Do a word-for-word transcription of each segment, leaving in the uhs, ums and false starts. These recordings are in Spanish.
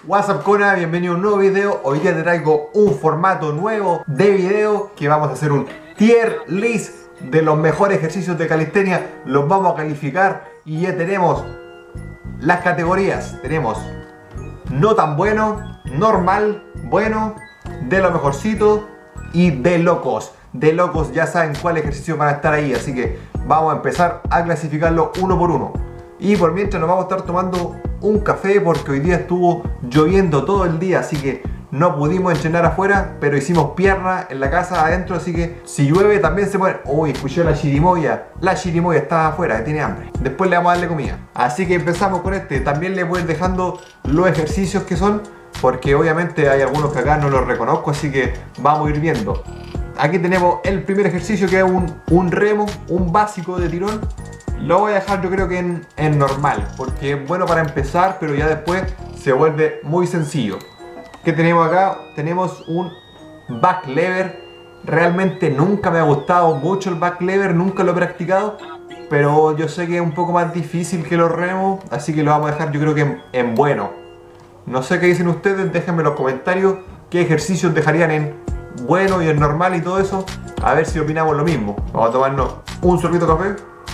What's up, Cona, bienvenido a un nuevo video. Hoy día te traigo un formato nuevo de video que vamos a hacer un tier list de los mejores ejercicios de calistenia. Los vamos a calificar y ya tenemos las categorías. Tenemos no tan bueno, normal, bueno, de lo mejorcito y de locos. De locos ya saben cuál ejercicio van a estar ahí, así que vamos a empezar a clasificarlo uno por uno. Y por mientras nos vamos a estar tomando un café porque hoy día estuvo lloviendo todo el día, así que no pudimos entrenar afuera, pero hicimos pierna en la casa adentro, así que si llueve también se puede... Uy, escuché la chirimoya. La chirimoya está afuera, que tiene hambre. Después le vamos a darle comida. Así que empezamos con este. También les voy a ir dejando los ejercicios que son, porque obviamente hay algunos que acá no los reconozco, así que vamos a ir viendo. Aquí tenemos el primer ejercicio, que es un, un remo, un básico de tirón. Lo voy a dejar yo creo que en, en normal, porque es bueno para empezar, pero ya después se vuelve muy sencillo. ¿Qué tenemos acá? Tenemos un back lever. Realmente nunca me ha gustado mucho el back lever, nunca lo he practicado, pero yo sé que es un poco más difícil que los remos, así que lo vamos a dejar yo creo que en, en bueno. No sé qué dicen ustedes, déjenme en los comentarios qué ejercicios dejarían en bueno y en normal y todo eso, a ver si opinamos lo mismo. Vamos a tomarnos un sorbito de café.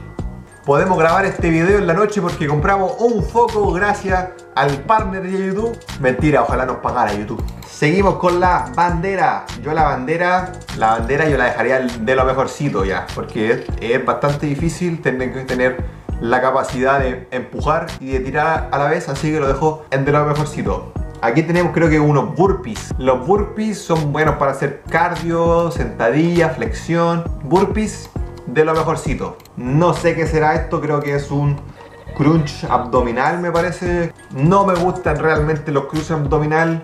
Podemos grabar este video en la noche porque compramos un foco gracias al partner de YouTube. Mentira, ojalá nos pagara YouTube. Seguimos con la bandera. Yo la bandera, la bandera yo la dejaría de lo mejorcito ya, porque es, es bastante difícil tener que tener la capacidad de empujar y de tirar a la vez, así que lo dejo en de lo mejorcito. Aquí tenemos creo que unos burpees. Los burpees son buenos para hacer cardio, sentadilla, flexión. Burpees de lo mejorcito. No sé qué será esto, creo que es un crunch abdominal, me parece. No me gustan realmente los crunch abdominal.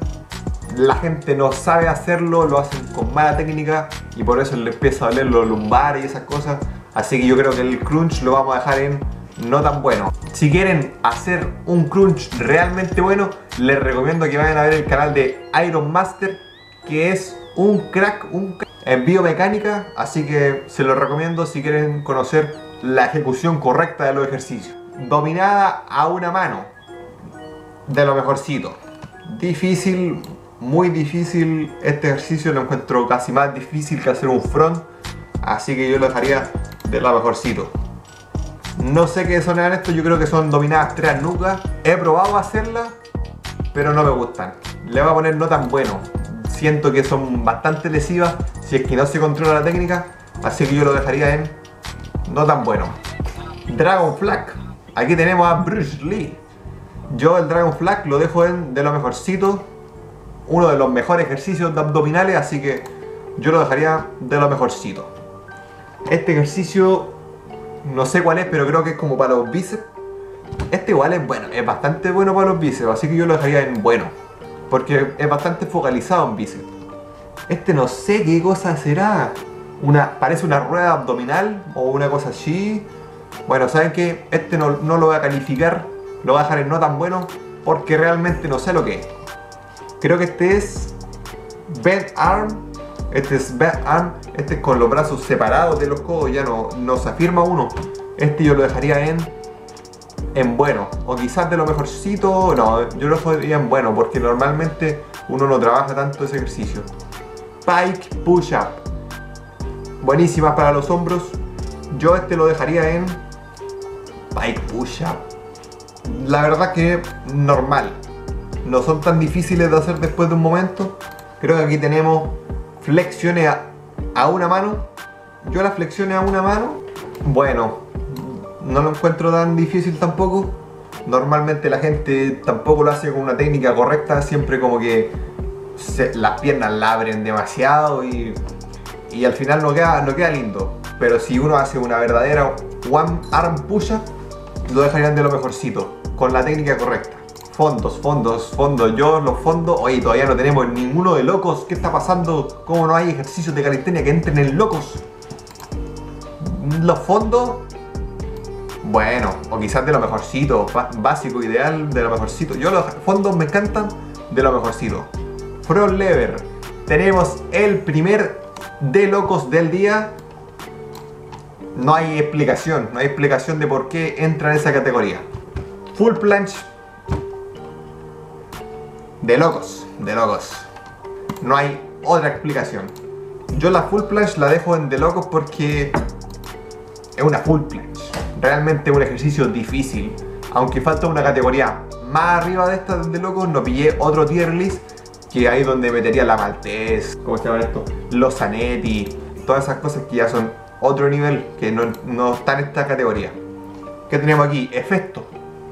La gente no sabe hacerlo, lo hacen con mala técnica y por eso les empieza a doler los lumbares y esas cosas. Así que yo creo que el crunch lo vamos a dejar en no tan bueno. Si quieren hacer un crunch realmente bueno, les recomiendo que vayan a ver el canal de Iron Master, que es un crack, un crack en biomecánica, así que se los recomiendo si quieren conocer la ejecución correcta de los ejercicios. Dominada a una mano, de lo mejorcito. Difícil, muy difícil. Este ejercicio lo encuentro casi más difícil que hacer un front, así que yo lo dejaría de lo mejorcito. No sé qué son esto, yo creo que son dominadas tres nucas. He probado hacerlas, pero no me gustan. Le voy a poner no tan bueno. Siento que son bastante lesivas si es que no se controla la técnica, así que yo lo dejaría en no tan bueno. Dragon Flag. Aquí tenemos a Bruce Lee. Yo el Dragon Flag lo dejo en de lo mejorcito. Uno de los mejores ejercicios de abdominales, así que yo lo dejaría de lo mejorcito. Este ejercicio no sé cuál es, pero creo que es como para los bíceps. Este igual es bueno, es bastante bueno para los bíceps, así que yo lo dejaría en bueno, porque es bastante focalizado en bíceps. Este no sé qué cosa será. Una, parece una rueda abdominal o una cosa así. Bueno, ¿saben qué? Este no, no lo voy a calificar, lo voy a dejar en no tan bueno, porque realmente no sé lo que es. Creo que este es bent arm. Este es bent arm. Este es con los brazos separados de los codos, ya no, no se afirma uno. Este yo lo dejaría en en bueno, o quizás de lo mejorcito. No, yo lo dejaría en bueno, porque normalmente uno no trabaja tanto ese ejercicio. Pike push-up, buenísimas para los hombros. Yo este lo dejaría en pike push-up. La verdad que normal, no son tan difíciles de hacer después de un momento. Creo que aquí tenemos flexiones a, a una mano. Yo las flexiones a una mano, bueno, no lo encuentro tan difícil tampoco. Normalmente la gente tampoco lo hace con una técnica correcta, siempre como que se, las piernas la abren demasiado y, y al final no queda, no queda lindo. Pero si uno hace una verdadera one arm push-up, lo dejarían de lo mejorcito, con la técnica correcta. Fondos, fondos, fondos. Yo los fondos, oye, todavía no tenemos ninguno de locos. ¿Qué está pasando? ¿Cómo no hay ejercicios de calistenia que entren en locos? Los fondos, bueno, o quizás de lo mejorcito, básico, ideal, de lo mejorcito. Yo los fondos me encantan, de lo mejorcito. Front lever. Tenemos el primer de locos del día. No hay explicación, no hay explicación de por qué entra en esa categoría. Full planche. De locos, de locos. No hay otra explicación. Yo la full planche la dejo en de locos porque es una full planche. Realmente es un ejercicio difícil. Aunque falta una categoría más arriba de esta de locos, no pillé otro tier list que ahí donde metería la Maltese, ¿cómo se llama esto? Los Zanetti, todas esas cosas que ya son otro nivel, que no, no está en esta categoría. ¿Qué tenemos aquí? Efecto.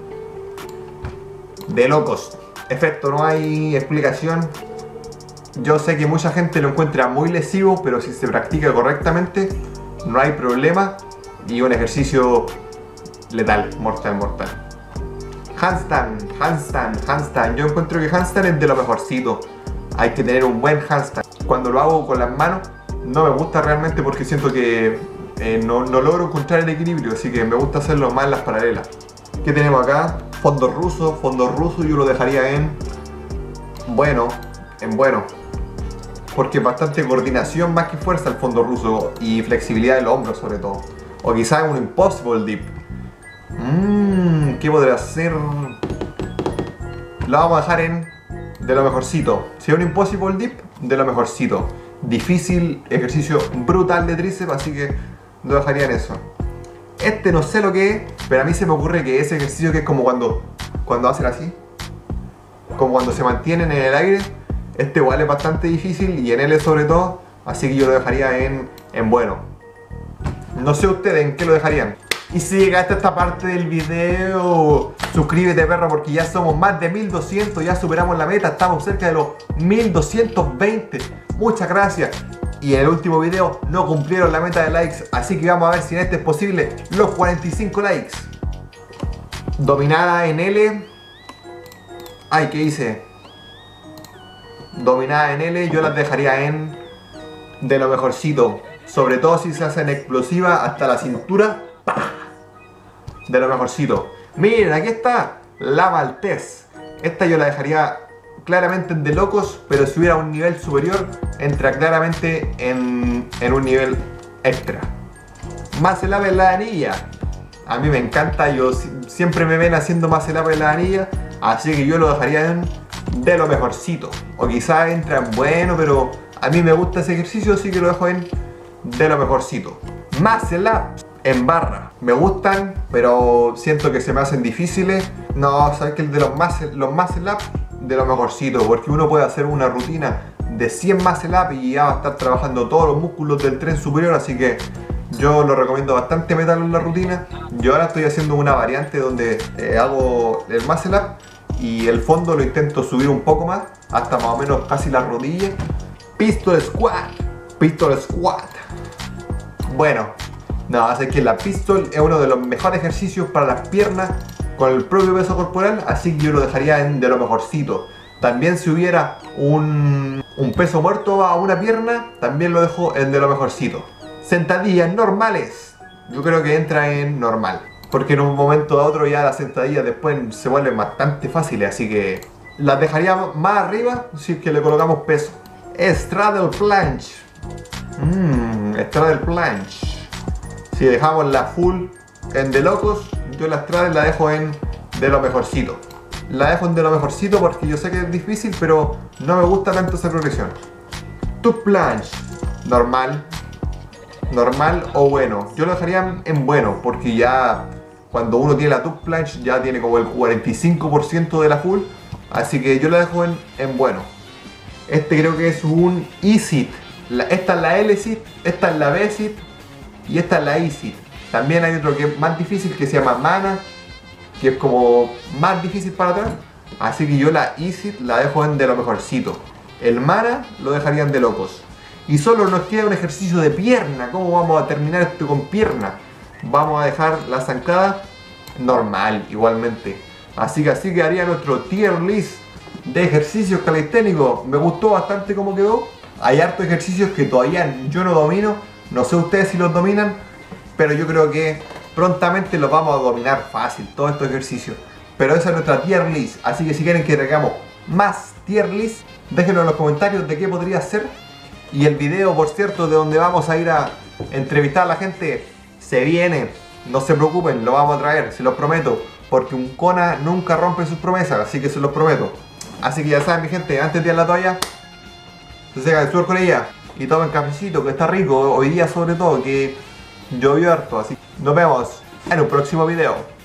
De locos. Efecto, no hay explicación. Yo sé que mucha gente lo encuentra muy lesivo, pero si se practica correctamente, no hay problema. Y un ejercicio letal, mortal, mortal. Handstand, handstand, handstand. Yo encuentro que handstand es de lo mejorcito. Hay que tener un buen handstand. Cuando lo hago con las manos, no me gusta realmente porque siento que eh, no, no logro encontrar el equilibrio. Así que me gusta hacerlo más en las paralelas. ¿Qué tenemos acá? Fondo ruso. Fondo ruso yo lo dejaría en bueno, en bueno. Porque es bastante coordinación más que fuerza el fondo ruso y flexibilidad de los hombros sobre todo. O quizás un impossible dip. Mmm, ¿qué podría ser? Lo vamos a dejar en de lo mejorcito. Si es un impossible dip, de lo mejorcito. Difícil, ejercicio brutal de tríceps, así que lo dejaría en eso. Este no sé lo que es, pero a mí se me ocurre que ese ejercicio que es como cuando, cuando hacen así, como cuando se mantienen en el aire. Este igual es bastante difícil y en L sobre todo, así que yo lo dejaría en, en bueno. No sé ustedes en qué lo dejarían. Y si llegaste a esta parte del video, suscríbete perro porque ya somos más de mil doscientos, ya superamos la meta, estamos cerca de los mil doscientos veinte. Muchas gracias. Y en el último video no cumplieron la meta de likes, así que vamos a ver si en este es posible los cuarenta y cinco likes. Dominada en L. Ay, ¿qué hice? Dominada en L, yo las dejaría en de lo mejorcito. Sobre todo si se hacen explosiva hasta la cintura. ¡Pah! De lo mejorcito. Miren, aquí está la Maltese. Esta yo la dejaría claramente en de locos, pero si hubiera un nivel superior, entra claramente en, en un nivel extra. Muscle up en la anilla. A mí me encanta, yo siempre me ven haciendo muscle up en la anilla, así que yo lo dejaría en de lo mejorcito. O quizás entra en bueno, pero a mí me gusta ese ejercicio, así que lo dejo en de lo mejorcito. Muscle up en barra. Me gustan, pero siento que se me hacen difíciles. No, sabes que el de los muscle, los muscle up de lo mejorcito, porque uno puede hacer una rutina de cien muscle up y ya va a estar trabajando todos los músculos del tren superior, así que yo lo recomiendo bastante meterlo en la rutina. Yo ahora estoy haciendo una variante donde eh, hago el muscle up y el fondo lo intento subir un poco más, hasta más o menos casi las rodillas. Pistol squat, pistol squat. Bueno, no, así que la pistol es uno de los mejores ejercicios para las piernas con el propio peso corporal, así que yo lo dejaría en de lo mejorcito. También si hubiera un, un peso muerto a una pierna, también lo dejo en de lo mejorcito. Sentadillas normales, yo creo que entra en normal, porque en un momento a otro ya las sentadillas después se vuelven bastante fáciles, así que las dejaría más arriba si es que le colocamos peso. Straddle planche. Mmm, straddle planche. Si dejamos la full en de locos, yo la straddle la dejo en de lo mejorcito. La dejo en de lo mejorcito porque yo sé que es difícil, pero no me gusta tanto esa progresión. Tuck planche. Normal. Normal o bueno. Yo lo dejaría en bueno porque ya cuando uno tiene la tuck planche ya tiene como el cuarenta y cinco por ciento de la full. Así que yo la dejo en, en bueno. Este creo que es un E-sit. Esta es la L-sit, esta es la B-sit y esta es la E-sit. También hay otro que es más difícil que se llama Mana, que es como más difícil para atrás. Así que yo la E-sit la dejo en de lo mejorcito. El Mana lo dejarían de locos. Y solo nos queda un ejercicio de pierna. ¿Cómo vamos a terminar esto con pierna? Vamos a dejar la zancada normal igualmente. Así que así quedaría nuestro tier list de ejercicios calisténicos. Me gustó bastante cómo quedó. Hay hartos ejercicios que todavía yo no domino. No sé ustedes si los dominan, pero yo creo que prontamente los vamos a dominar fácil, todos estos ejercicios. Pero esa es nuestra tier list. Así que si quieren que regamos más tier list, déjenlo en los comentarios de qué podría ser. Y el video, por cierto, de donde vamos a ir a entrevistar a la gente, se viene. No se preocupen, lo vamos a traer, se los prometo. Porque un Kona nunca rompe sus promesas, así que se los prometo. Así que ya saben mi gente, antes de tirar la toalla, se seca el sudor con ella. Y tomen cafecito que está rico, hoy día sobre todo, que llovió harto. Así que nos vemos en un próximo video.